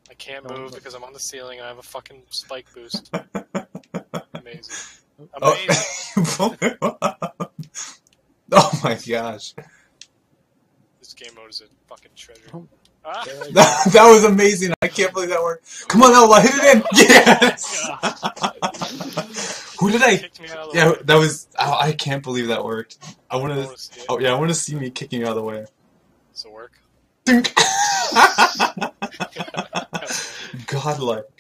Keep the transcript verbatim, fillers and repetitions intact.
I can't move because I'm on the ceiling and I have a fucking spike boost. Amazing. Amazing. Oh. Oh my gosh. This game mode is a fucking treasure. Oh. Ah. That, that was amazing. I can't believe that worked. Come on, Ella, hit it in. Yes. Who did I? Kicked me out of the Yeah, way. that was. Oh, I can't believe that worked. I want I to. wanna see it. Oh yeah, I want to see me kicking you out of the way. Does it work? Dink. Godlike.